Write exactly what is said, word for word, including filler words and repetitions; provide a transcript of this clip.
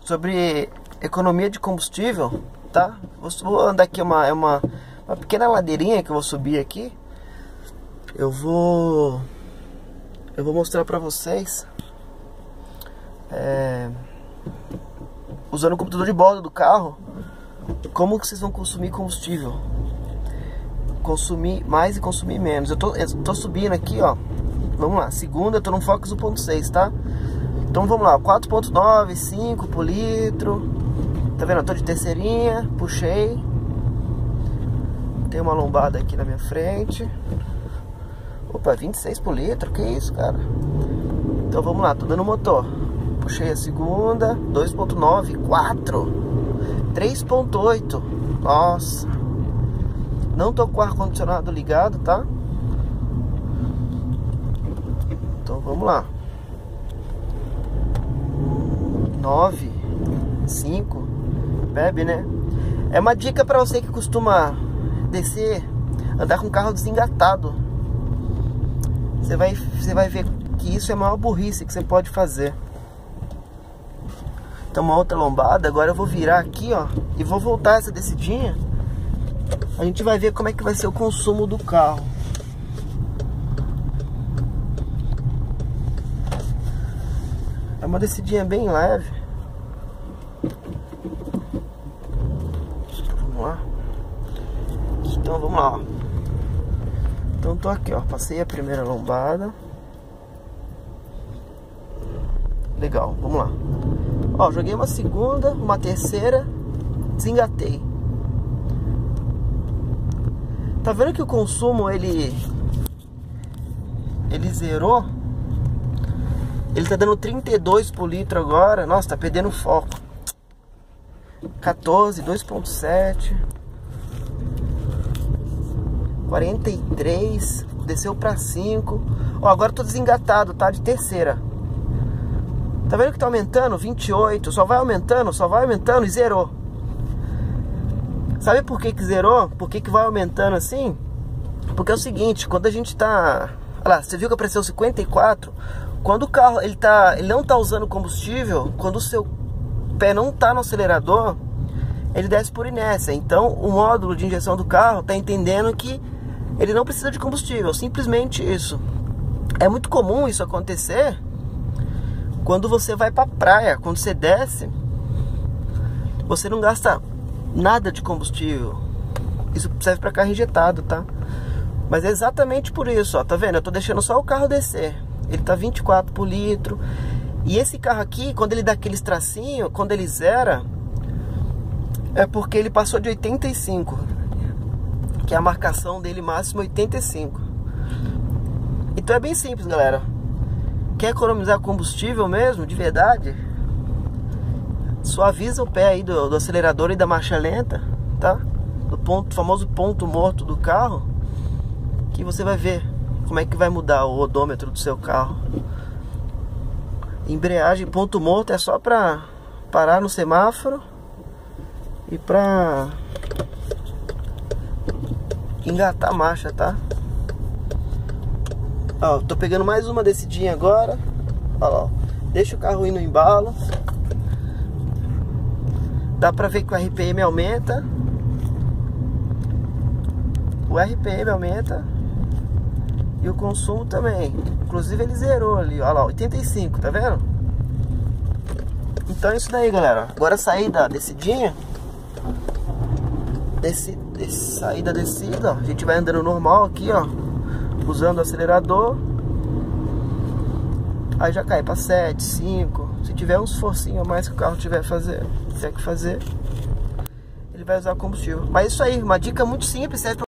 sobre economia de combustível, tá? Vou andar aqui uma, é uma, uma pequena ladeirinha que eu vou subir aqui. Eu vou eu vou mostrar pra vocês é, usando o computador de bordo do carro como que vocês vão consumir combustível, consumir mais e consumir menos. Eu tô, eu tô subindo aqui, ó. Vamos lá, segunda, eu tô no Focus um ponto seis, tá? Então vamos lá, quatro ponto nove, cinco por litro. Tá vendo? Eu tô de terceirinha, puxei. Tem uma lombada aqui na minha frente. Opa, vinte e seis por litro, que isso, cara? Então vamos lá, tô dando motor. Puxei a segunda, dois ponto nove, quatro, três ponto oito. Nossa. Não tô com o ar-condicionado ligado, tá? Então vamos lá. nove, cinco. Bebe, né? É uma dica pra você que costuma descer, andar com o carro desengatado. Você vai, você vai ver que isso é a maior burrice que você pode fazer. Então uma outra lombada. Agora eu vou virar aqui, ó, e vou voltar essa descidinha. A gente vai ver como é que vai ser o consumo do carro. É uma descidinha bem leve. Vamos lá. Então vamos lá, ó. Então tô aqui, ó. Passei a primeira lombada. Legal, vamos lá. Ó, joguei uma segunda, uma terceira, desengatei. Tá vendo que o consumo, ele Ele zerou. Ele tá dando trinta e dois por litro agora. Nossa, tá perdendo foco. quatorze, dois ponto sete, quarenta e três, desceu pra cinco. Ó, agora eu tô desengatado, tá? De terceira. Tá vendo que tá aumentando? vinte e oito, só vai aumentando, só vai aumentando e zerou. Sabe por que que zerou? Por que que vai aumentando assim? Porque é o seguinte, quando a gente tá... Olha lá, você viu que apareceu cinquenta e quatro? Quando o carro ele, tá, ele não tá usando combustível, quando o seu pé não tá no acelerador, ele desce por inércia. Então o módulo de injeção do carro tá entendendo que ele não precisa de combustível, simplesmente isso. É muito comum isso acontecer quando você vai pra praia. Quando você desce, você não gasta nada de combustível. Isso serve para carro injetado, tá? Mas é exatamente por isso, ó. Tá vendo? Eu tô deixando só o carro descer. Ele tá vinte e quatro por litro. E esse carro aqui, quando ele dá aqueles tracinhos, quando ele zera, é porque ele passou de oitenta e cinco, que é a marcação dele máxima, oitenta e cinco. Então é bem simples, galera. Quer economizar combustível mesmo, de verdade? Suaviza o pé aí do, do acelerador e da marcha lenta, tá? Do ponto, famoso ponto morto do carro, que você vai ver como é que vai mudar o odômetro do seu carro. Embreagem, ponto morto é só pra parar no semáforo e pra engatar a marcha, tá? Ó, tô pegando mais uma descidinha agora. Ó lá, ó. Deixa o carro ir no embalo. Dá pra ver que o R P M aumenta. O R P M aumenta. E o consumo também. Inclusive ele zerou ali, ó lá, oitenta e cinco, tá vendo? Então é isso daí, galera. Agora sair da descidinha. Desci, desci, sair da descida, ó. A gente vai andando normal aqui, ó, usando o acelerador. Aí já cai pra sete, cinco. Se tiver uns forcinhos a mais que o carro tiver fazer, tiver que fazer, ele vai usar combustível. Mas isso aí, uma dica muito simples, serve pra